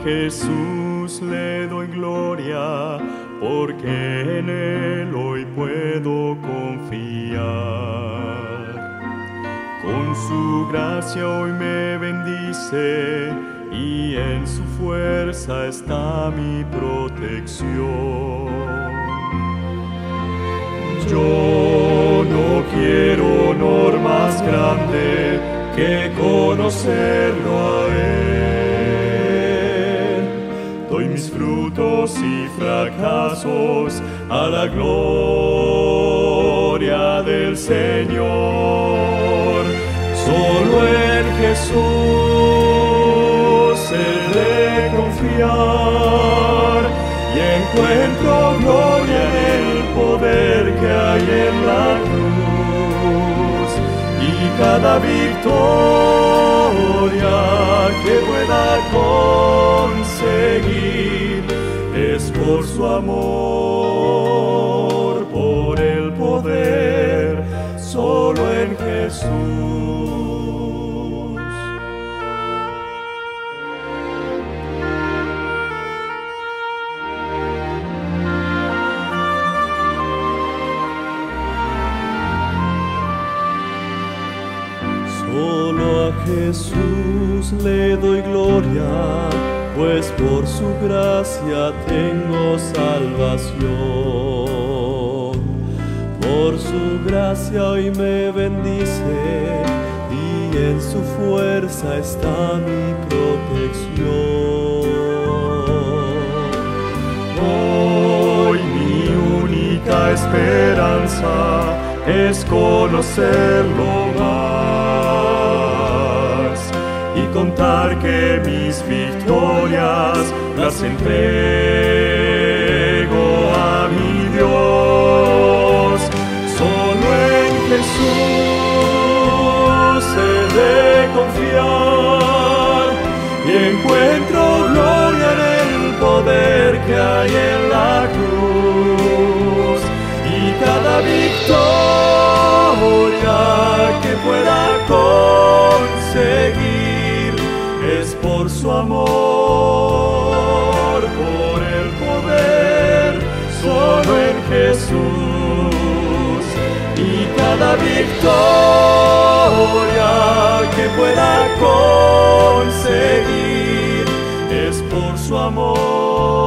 Jesús le doy gloria, porque en Él hoy puedo confiar. Con su gracia hoy me bendice, y en su fuerza está mi protección. Yo no quiero honor más grande que conocerlo a Él. Doy mis frutos y fracasos a la gloria del Señor. Solo en Jesús he de confiar, y encuentro gloria en el poder que hay en la cruz. Y cada victoria que pueda conseguir es por su amor, por el poder, solo en Jesús. Solo a Jesús le doy gloria, pues por su gracia tengo salvación. Por su gracia hoy me bendice, y en su fuerza está mi protección. Hoy mi única esperanza es conocerlo más, y contar que mis victorias las entrego a mi Dios. Solo en Jesús he de confiar, y encuentro gloria en el poder que hay en la cruz. Y cada victoria que pueda conseguir es por su amor, por el poder, solo en Jesús. Y cada victoria que pueda conseguir es por su amor.